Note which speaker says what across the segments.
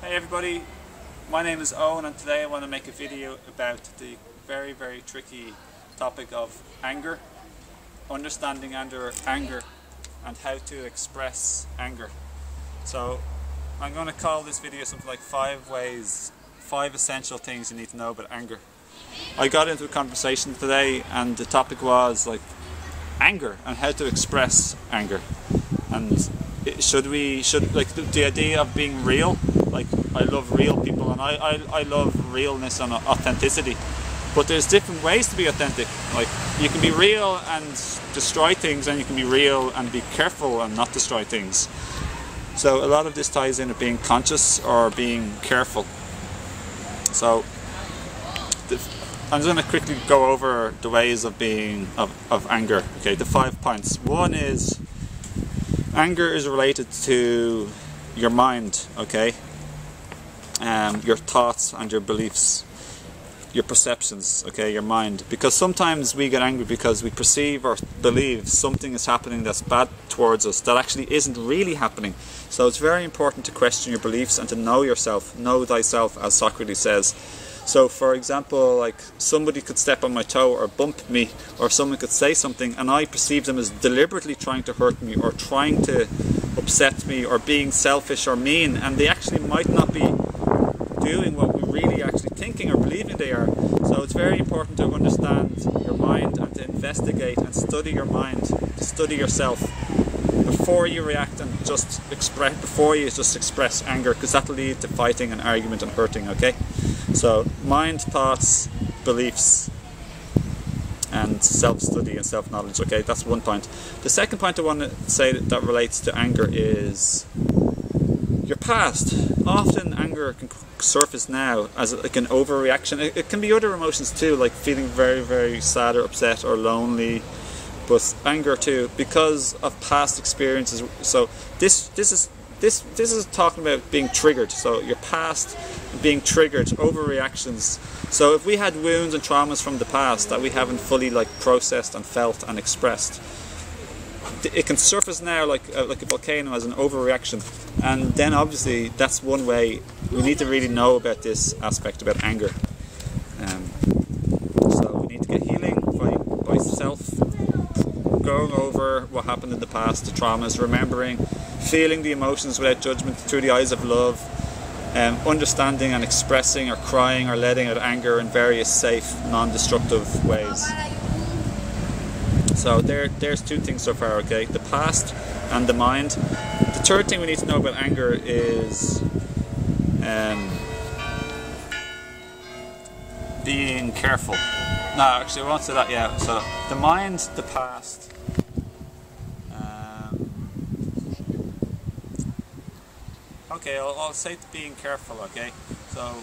Speaker 1: Hey everybody, my name is Owen and today I want to make a video about the very tricky topic of anger, understanding anger and how to express anger. So I'm going to call this video something like 5 essential things you need to know about anger. I got into a conversation today and the topic was like anger and how to express anger, and the idea of being real. Like, I love real people and I love realness and authenticity, but there's different ways to be authentic. Like, you can be real and destroy things, and you can be real and be careful and not destroy things. So a lot of this ties in with being conscious or being careful. So I'm just going to quickly go over the ways of being of anger. Okay, the 5 points. One is anger is related to your mind. Okay, your thoughts and your beliefs, your perceptions. Okay, your mind. Because sometimes we get angry because we perceive or believe something is happening that's bad towards us that actually isn't really happening. So it's very important to question your beliefs and to know yourself. Know thyself, as Socrates says. So for example, like, somebody could step on my toe or bump me, or someone could say something and I perceive them as deliberately trying to hurt me or trying to upset me or being selfish or mean, and they actually might not be doing what we're really actually thinking or believing they are. So it's very important to understand your mind and to investigate and study your mind, to study yourself before you react and just express anger, because that'll lead to fighting and argument and hurting. Okay, so mind, thoughts, beliefs, and self-study and self-knowledge. Okay, that's one point. The second point I want to say that relates to anger is your past. Often anger can surface now as like an overreaction. It can be other emotions too, like feeling very sad or upset or lonely, but anger too, because of past experiences. So this is talking about being triggered. So your past being triggered, overreactions. So if we had wounds and traumas from the past that we haven't fully processed and felt and expressed, it can surface now like a volcano as an overreaction. And then obviously that's one way we need to really know about this aspect about anger. So we need to get healing by self going over what happened in the past, the traumas, remembering, feeling the emotions without judgment through the eyes of love, understanding and expressing or crying or letting out anger in various safe, non-destructive ways. So there's 2 things so far. Okay, the past and the mind. The third thing we need to know about anger is being careful. No, actually I won't say that yet. So the mind, the past. Okay, I'll say being careful. Okay, so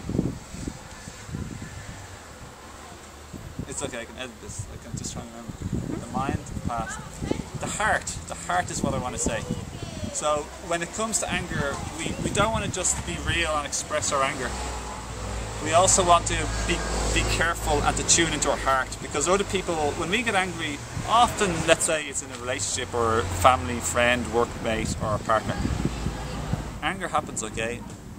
Speaker 1: it's okay, I can edit this. I can just try and remember. The mind, the past, the heart is what I want to say. So when it comes to anger, we don't want to just be real and express our anger. We also want to be careful and to tune into our heart, because other people, when we get angry, often, let's say it's in a relationship or family, friend, workmate or partner, anger happens. Okay,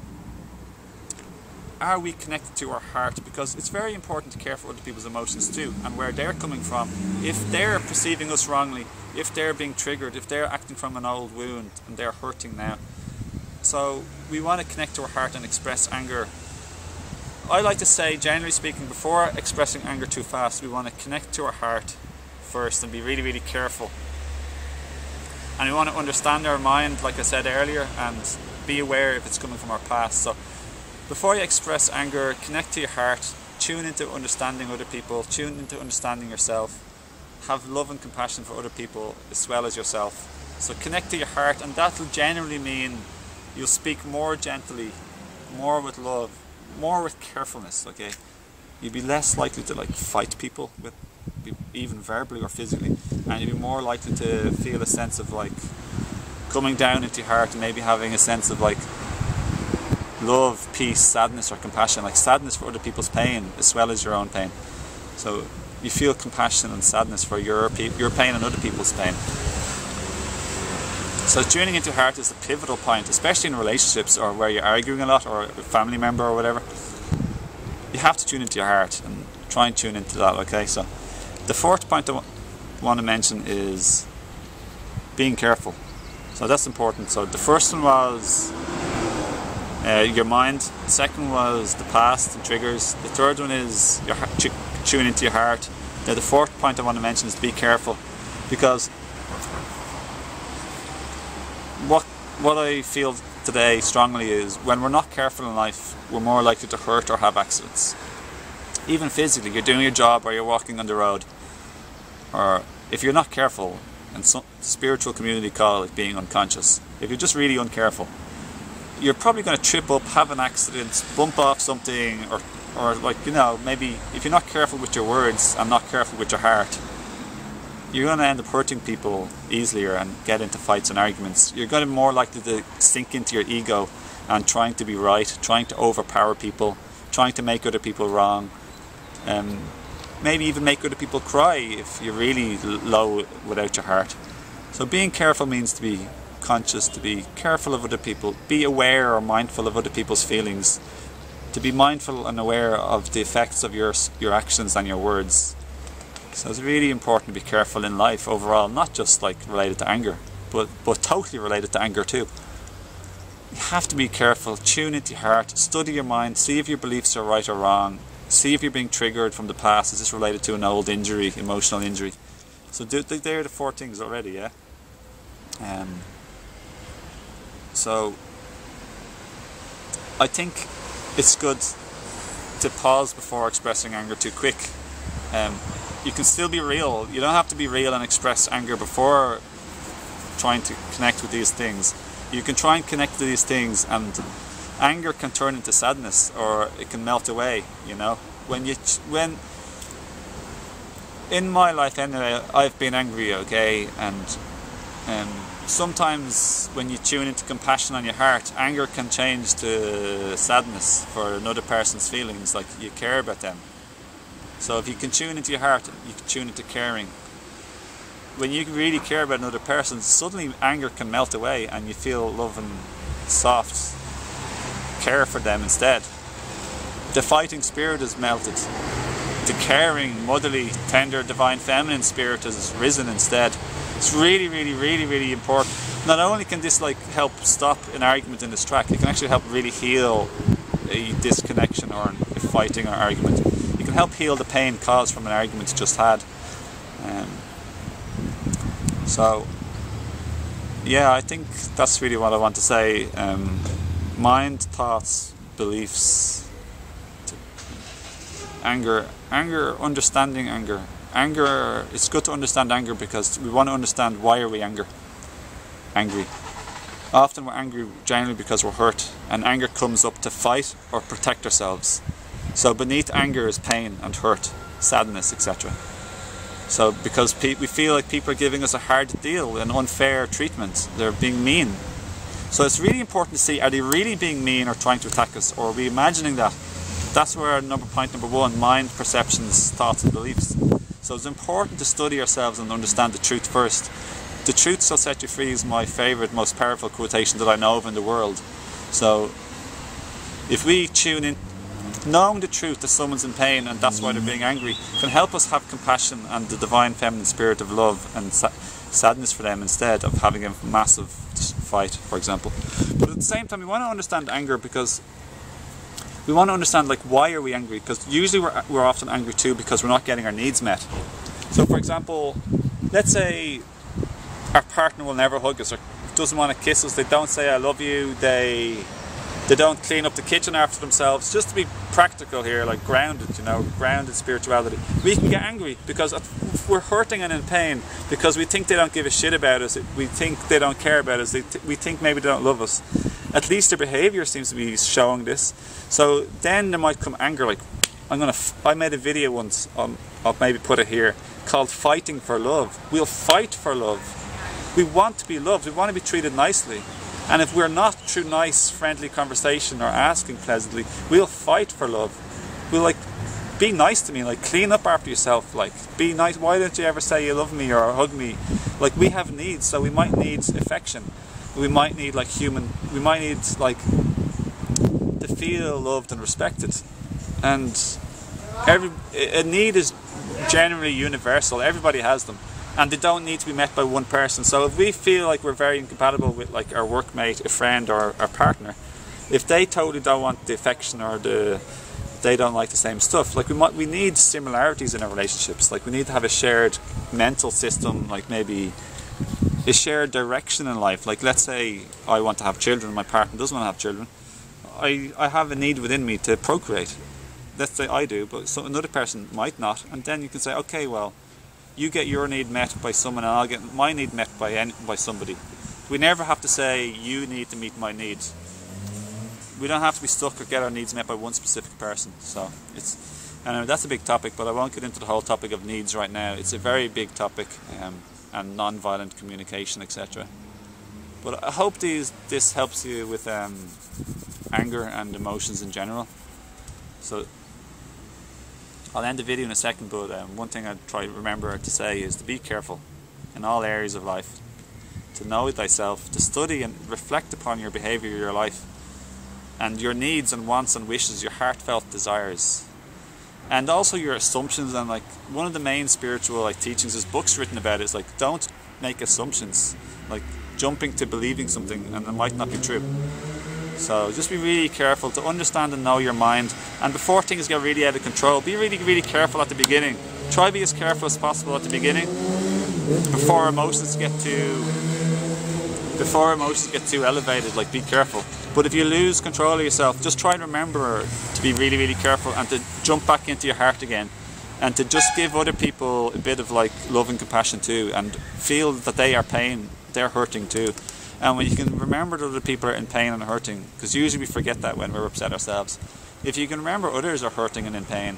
Speaker 1: are we connected to our heart? Because it's very important to care for other people's emotions too, and where they're coming from. If they're perceiving us wrongly, if they're being triggered, if they're acting from an old wound and they're hurting now. So we want to connect to our heart and express anger. I like to say, generally speaking, before expressing anger too fast, we want to connect to our heart first and be really careful. And we want to understand our mind, like I said earlier, and be aware if it's coming from our past. So before you express anger, connect to your heart, tune into understanding other people, tune into understanding yourself, have love and compassion for other people as well as yourself. So connect to your heart, and that will generally mean you'll speak more gently, more with love, more with carefulness. Okay, you'll be less likely to fight people, even verbally or physically, and you'll be more likely to feel a sense of coming down into your heart and maybe having a sense of love, peace, sadness or compassion, sadness for other people's pain as well as your own pain. So you feel compassion and sadness for your pain and other people's pain. So tuning into your heart is a pivotal point, especially in relationships or where you're arguing a lot, or a family member or whatever. You have to tune into your heart and try and tune into that, okay? So the fourth point I want to mention is being careful. So that's important. So the first one was your mind. The second was the past and triggers. The third one is your tune into your heart. Now the fourth point I want to mention is be careful, because what I feel today strongly is when we're not careful in life, we're more likely to hurt or have accidents. Even physically, you're doing your job or you're walking on the road, or if you're not careful, and some spiritual community call it being unconscious, if you're just really uncareful, you're probably going to trip up, have an accident, bump off something, or like, you know, maybe if you're not careful with your words and not careful with your heart, you're going to end up hurting people easier and get into fights and arguments. You're going to be more likely to sink into your ego and trying to be right, trying to overpower people, trying to make other people wrong, maybe even make other people cry if you're really low without your heart. So being careful means to be conscious, to be careful of other people, be aware or mindful of other people's feelings, to be mindful and aware of the effects of your actions and your words. So it's really important to be careful in life overall, not just like related to anger, but totally related to anger too. You have to be careful, tune into your heart, study your mind, see if your beliefs are right or wrong, see if you're being triggered from the past. Is this related to an old injury, emotional injury? So they're the four things already, yeah? So I think it's good to pause before expressing anger too quick. You can still be real. You don't have to be real and express anger before trying to connect with these things. You can try and connect to these things, and anger can turn into sadness, or it can melt away, you know. When in my life anyway, I've been angry, okay, and sometimes when you tune into compassion on your heart, anger can change to sadness for another person's feelings, like you care about them. So if you can tune into your heart, you can tune into caring. When you really care about another person, suddenly anger can melt away and you feel love and soft care for them instead. The fighting spirit is melted. The caring, motherly, tender, divine, feminine spirit has risen instead. It's really, really, really, really important. Not only can this like help stop an argument in its track, it can actually help really heal a disconnection or a fighting or argument. You can help heal the pain caused from an argument you just had. So yeah, I think that's really what I want to say. Mind, thoughts, beliefs, anger, understanding anger. Anger, it's good to understand anger because we want to understand why are we angry. Often we're angry generally because we're hurt, and anger comes up to fight or protect ourselves. So beneath anger is pain and hurt, sadness, etc. So because we feel like people are giving us a hard deal, an unfair treatment, they're being mean. So it's really important to see, are they really being mean or trying to attack us, or are we imagining that? That's where point number one, mind, perceptions, thoughts and beliefs. So it's important to study ourselves and understand the truth first. The truth shall set you free is my favourite, most powerful quotation that I know of in the world. So if we tune in, knowing the truth that someone's in pain and that's why they're being angry, can help us have compassion and the divine feminine spirit of love and sadness for them instead of having a massive fight, for example. But at the same time, we want to understand anger because we want to understand like why are we angry, because usually we're often angry too because we're not getting our needs met. So for example, let's say our partner will never hug us or doesn't want to kiss us, they don't say I love you, they don't clean up the kitchen after themselves. Just to be practical here, like grounded, you know, grounded spirituality. We can get angry because we're hurting and in pain because we think they don't give a shit about us, we think they don't care about us, we think maybe they don't love us. At least their behaviour seems to be showing this. So then there might come anger, like I made a video once, I'll maybe put it here, called Fighting for Love. We'll fight for love. We want to be loved, we want to be treated nicely. And if we're not through nice, friendly conversation or asking pleasantly, we'll fight for love. We'll be nice to me, like clean up after yourself, like be nice. Why don't you ever say you love me or hug me? Like we have needs, so we might need affection. We might need like we might need like to feel loved and respected. And a need is generally universal. Everybody has them, and they don't need to be met by one person. So if we feel like we're very incompatible with like our workmate, a friend, or our partner, if they totally don't want the affection or they don't like the same stuff, like we need similarities in our relationships. Like we need to have a shared mental system, like maybe a shared direction in life. Like let's say I want to have children, my partner doesn't want to have children. I have a need within me to procreate. Let's say I do, but another person might not. And then you can say, okay, well, you get your need met by someone and I'll get my need met by somebody. We never have to say, you need to meet my needs. We don't have to be stuck or get our needs met by one specific person. So anyway, that's a big topic, but I won't get into the whole topic of needs right now. It's a very big topic, and non-violent communication, etc. But I hope this helps you with anger and emotions in general. So I'll end the video in a second, but one thing I try to remember to say is to be careful in all areas of life, to know thyself, to study and reflect upon your behaviour, your life, and your needs and wants and wishes, your heartfelt desires, and also your assumptions. And like one of the main spiritual like teachings, is books written about it, is like don't make assumptions, like jumping to believing something and it might not be true. So just be really careful to understand and know your mind, and before things get really out of control, be really careful at the beginning. Try to be as careful as possible at the beginning before emotions get too elevated. Like be careful. But if you lose control of yourself, just try and remember to be really careful and to jump back into your heart again, and to just give other people a bit of like love and compassion too, and feel that they're hurting too. And when you can remember that other people are in pain and hurting, because usually we forget that when we're upset ourselves. If you can remember others are hurting and in pain,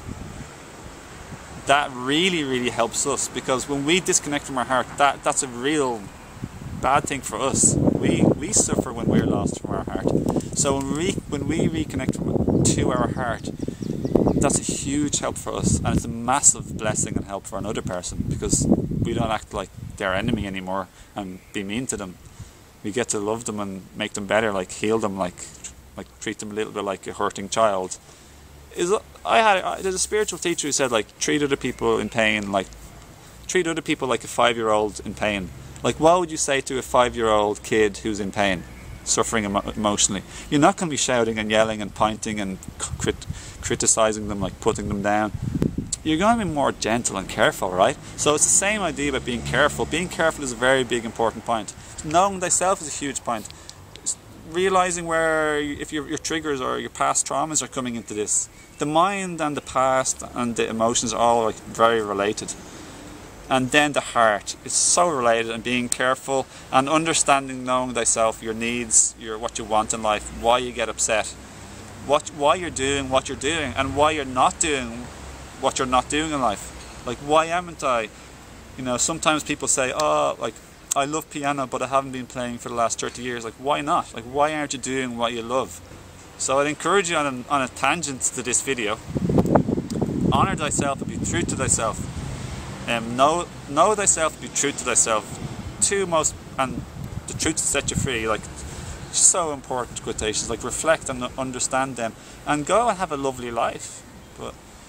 Speaker 1: that really helps us, because when we disconnect from our heart, that's a real bad thing for us. We suffer when we're lost from our heart. So when we reconnect to our heart, that's a huge help for us, and it's a massive blessing and help for another person, because we don't act like their enemy anymore and be mean to them. We get to love them and make them better, like heal them, like treat them a little bit like a hurting child. There's a spiritual teacher who said, like, treat other people in pain, like treat other people like a 5-year-old in pain. Like, what would you say to a 5-year-old kid who's in pain, suffering emotionally? You're not going to be shouting and yelling and pointing and criticizing them, like putting them down. You're going to be more gentle and careful, right? So it's the same idea about being careful. Being careful is a very big, important point. Knowing thyself is a huge point. Realizing where, if your triggers or your past traumas are coming into this. The mind and the past and the emotions are all like very related. And then the heart is so related, and being careful and understanding, knowing thyself, your needs, what you want in life, why you get upset, why you're doing what you're doing, and why you're not doing what you're not doing in life. Like, why haven't I? You know, sometimes people say, oh, like, I love piano, but I haven't been playing for the last 30 years. Like, why not? Like, why aren't you doing what you love? So I'd encourage you on a tangent to this video. Honour thyself and be true to thyself. Know thyself, be true to thyself. And the truth to set you free. Like, so important quotations. Like, reflect and understand them, and go and have a lovely life. But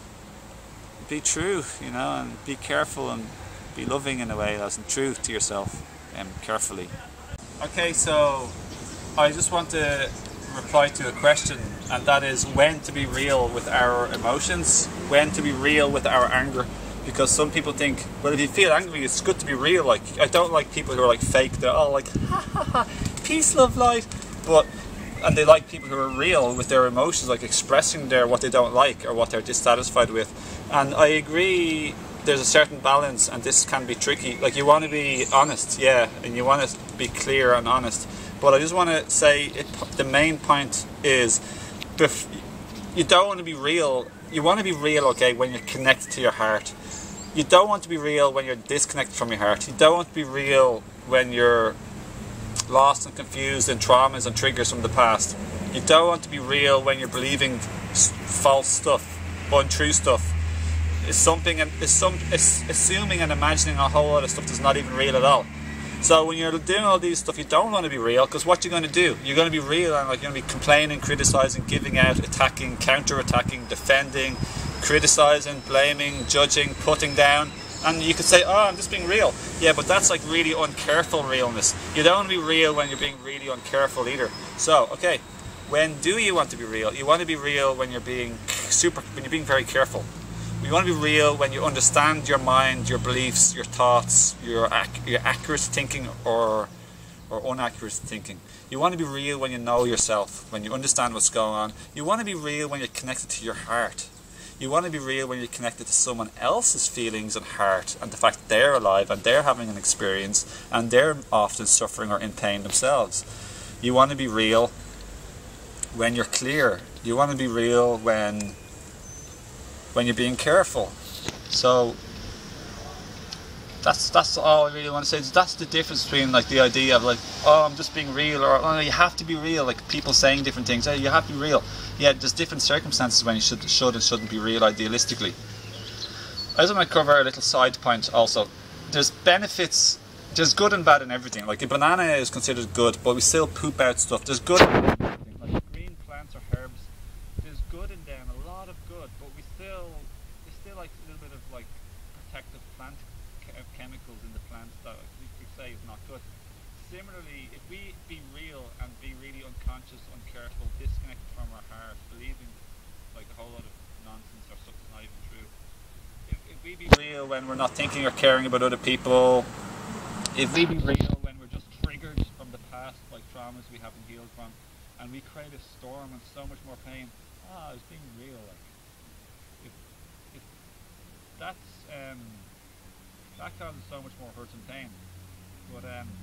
Speaker 1: be true, you know, and be careful and be loving in a way that's true to yourself, carefully. Okay, so I just want to reply to a question, and that is when to be real with our emotions, when to be real with our anger. Because some people think, well, if you feel angry, it's good to be real. Like, I don't like people who are like fake. They're all like, ha ha ha, peace, love, light. And they like people who are real with their emotions, like expressing what they don't like or what they're dissatisfied with. And I agree, there's a certain balance, and this can be tricky. Like, you want to be honest, yeah, and you want to be clear and honest. But I just want to say, the main point is, you don't want to be real. You want to be real, okay, when you're connected to your heart. You don't want to be real when you're disconnected from your heart. You don't want to be real when you're lost and confused in traumas and triggers from the past. You don't want to be real when you're believing false stuff, untrue stuff. is something, and is assuming and imagining a whole lot of stuff that's not even real at all. So when you're doing all these stuff, you don't want to be real, because what you're going to do, you're going to be real and like you're going to be complaining, criticizing, giving out, attacking, counter-attacking, defending, criticizing, blaming, judging, putting down. And you could say, oh, I'm just being real. Yeah, but that's like really uncareful realness. You don't want to be real when you're being really uncareful either. So, okay, when do you want to be real? You want to be real when you're being very careful. You want to be real when you understand your mind, your beliefs, your thoughts, your accurate thinking or inaccurate thinking. You want to be real when you know yourself, when you understand what's going on. You want to be real when you're connected to your heart. You want to be real when you're connected to someone else's feelings and heart, and the fact that they're alive and they're having an experience and they're often suffering or in pain themselves. You want to be real when you're clear. You want to be real when you're being careful. So that's all I really want to say. That's the difference between like the idea of like, oh, I'm just being real, or oh, no, you have to be real, like people saying different things. Hey, you have to be real. Yeah, there's different circumstances when you should and shouldn't be real idealistically. I just want to cover a little side point also. There's benefits, there's good and bad in everything. Like the banana is considered good, but we still poop out stuff. There's good in everything. Like green plants or herbs, there's good in them, a lot of good, but we still like a little bit of like protective plant chemicals in the plants that we could say is not good. Similarly, if we be real and be really unconscious, uncareful, disconnected from our heart, believing like a whole lot of nonsense or stuff that's not even true. If we be real when we're not thinking or caring about other people, if we be real when we're just triggered from the past, like traumas we haven't healed from, and we create a storm and so much more pain, it's being real. Like if that's that causes so much more hurt and pain. But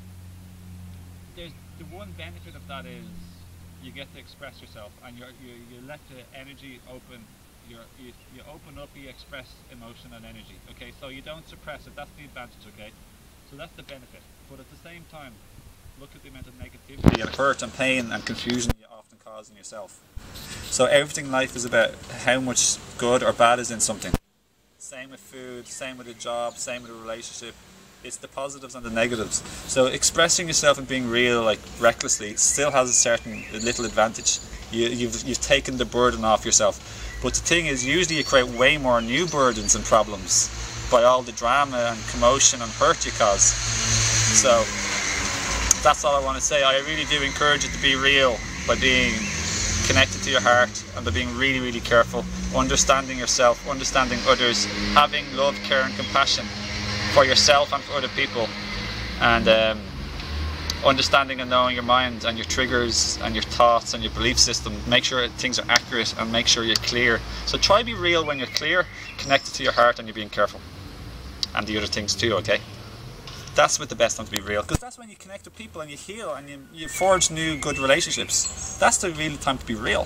Speaker 1: there's the one benefit of that is you get to express yourself, and you let the energy open. You open up, you express emotion and energy. Okay, so you don't suppress it. That's the advantage. Okay, so that's the benefit. But at the same time, look at the amount of negativity and hurt and pain and confusion you often cause in yourself. So everything in life is about how much good or bad is in something. Same with food, same with a job, same with a relationship. It's the positives and the negatives. So expressing yourself and being real, like recklessly, still has a little advantage. You've taken the burden off yourself. But the thing is, usually you create way more new burdens and problems by all the drama and commotion and hurt you cause. So that's all I want to say. I really do encourage you to be real by being connected to your heart and by being really, really careful, understanding yourself, understanding others, having love, care and compassion for yourself and for other people, and understanding and knowing your mind and your triggers and your thoughts and your belief system. Make sure things are accurate and make sure you're clear. So try to be real when you're clear, connected to your heart, and you're being careful. And the other things too, okay? That's with the best time to be real, because that's when you connect with people and you heal and you forge new good relationships. That's the real time to be real.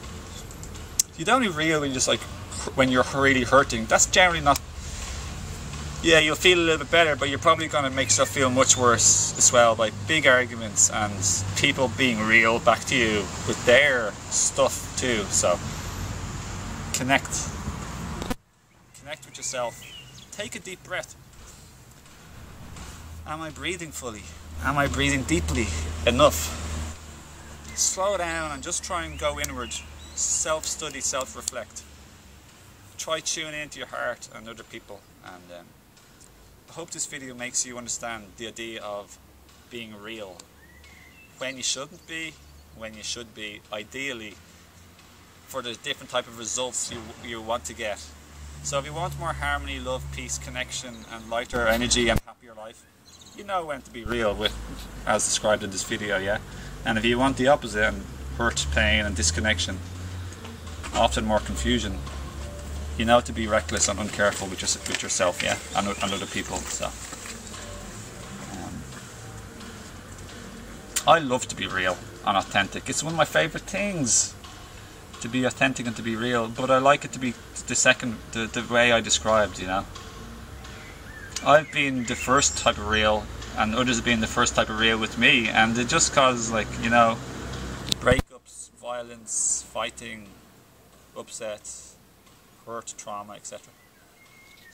Speaker 1: You don't be real when you're really hurting. That's generally not. Yeah, you'll feel a little bit better, but you're probably going to make yourself feel much worse as well by big arguments and people being real back to you with their stuff too. So connect with yourself. Take a deep breath. Am I breathing fully? Am I breathing deeply enough? Slow down and just try and go inward. Self-study, self-reflect. Try tuning into your heart and other people. And I hope this video makes you understand the idea of being real. When you shouldn't be, when you should be, ideally, for the different type of results you want to get. So if you want more harmony, love, peace, connection, and lighter energy and happier life, you know when to be real with, as described in this video, yeah? And if you want the opposite, and hurt, pain, and disconnection, often more confusion, you know to be reckless and uncareful with yourself, yeah, and other people. So I love to be real and authentic. It's one of my favourite things, to be authentic and to be real. But I like it to be the way I described, you know. I've been the first type of real, and others have been the first type of real with me, and it just causes, like, you know, breakups, violence, fighting, upsets, hurt, trauma, etc.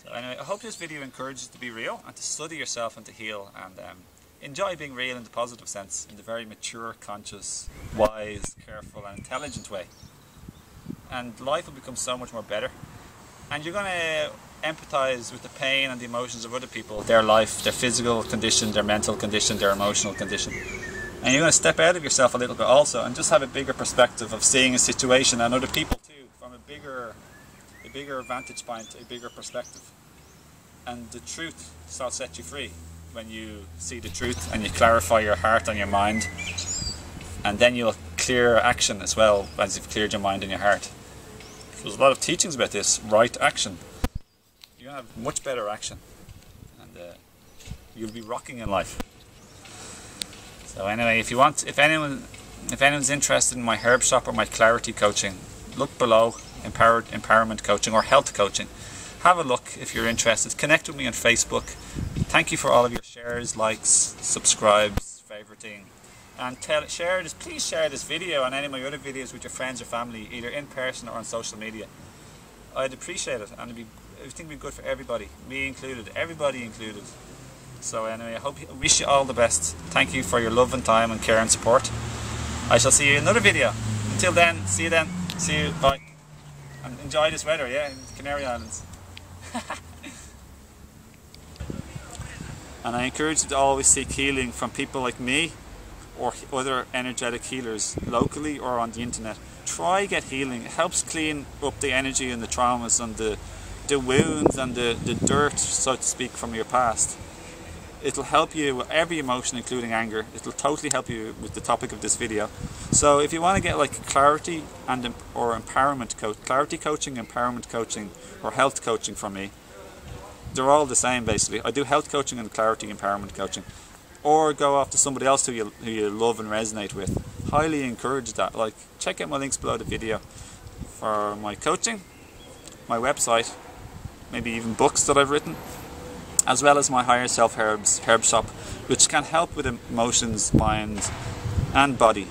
Speaker 1: So anyway, I hope this video encourages you to be real and to study yourself and to heal, and enjoy being real in the positive sense, in the very mature, conscious, wise, careful and intelligent way. And life will become so much more better. And you're going to empathise with the pain and the emotions of other people, their life, their physical condition, their mental condition, their emotional condition. And you're going to step out of yourself a little bit also and just have a bigger perspective of seeing a situation and other people too from a bigger vantage point, a bigger perspective. And the truth shall set you free when you see the truth and you clarify your heart and your mind. And then you'll clear action as well as you've cleared your mind and your heart. There's a lot of teachings about this, right action. You're going to have much better action. And you'll be rocking in life. So anyway, if anyone's interested in my herb shop or my clarity coaching, look below, empowerment coaching or health coaching. Have a look if you're interested. Connect with me on Facebook. Thank you for all of your shares, likes, subscribes, favoriting. And please share this video and any of my other videos with your friends or family, either in person or on social media. I'd appreciate it, and I think it'd be good for everybody, me included, everybody included. So anyway, I wish you all the best. Thank you for your love and time and care and support. I shall see you in another video. Until then, see you then. See you, bye. And enjoy this weather, yeah, in the Canary Islands. And I encourage you to always seek healing from people like me or other energetic healers locally or on the internet. Try get healing. It helps clean up the energy and the traumas and the wounds and the dirt, so to speak, from your past. It'll help you with every emotion, including anger. It'll totally help you with the topic of this video. So if you want to get like clarity and or empowerment clarity coaching, empowerment coaching, or health coaching from me, they're all the same basically. I do health coaching and clarity empowerment coaching. Or go off to somebody else who you love and resonate with. Highly encourage that. Like, check out my links below the video for my coaching, my website, maybe even books that I've written, as well as my Higher Self herb shop, which can help with emotions, mind and body.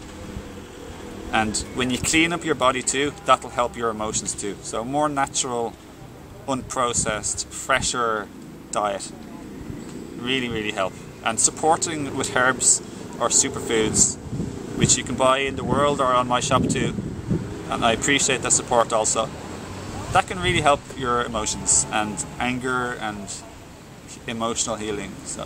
Speaker 1: And when you clean up your body too, that'll help your emotions too. So more natural, unprocessed, fresher diet really help. And supporting with herbs or superfoods, which you can buy in the world or on my shop too, and I appreciate that support also. That can really help your emotions and anger and emotional healing. So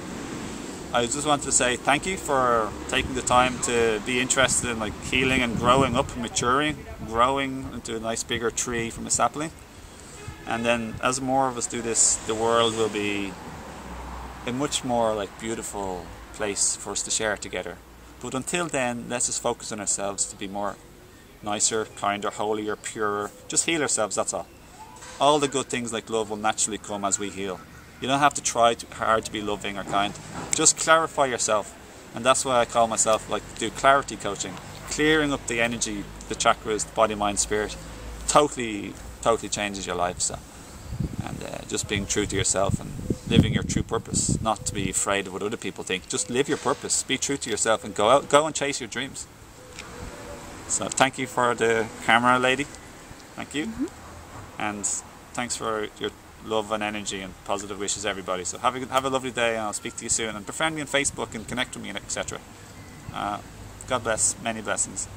Speaker 1: I just wanted to say thank you for taking the time to be interested in like healing and growing up, maturing, growing into a nice bigger tree from a sapling. And then as more of us do this, the world will be a much more like beautiful place for us to share together. But until then, let's just focus on ourselves to be more nicer, kinder, holier, purer. Just heal ourselves, that's all. All the good things like love will naturally come as we heal. You don't have to try too hard to be loving or kind. Just clarify yourself. And that's why I call myself like do clarity coaching. Clearing up the energy, the chakras, the body, mind, spirit. Totally changes your life. So, and just being true to yourself and living your true purpose, not to be afraid of what other people think. Just live your purpose, be true to yourself and go and chase your dreams. So thank you for the camera lady, thank you. And thanks for your love and energy and positive wishes everybody. So have a lovely day, and I'll speak to you soon, and befriend me on Facebook and connect with me, etc. God bless, many blessings.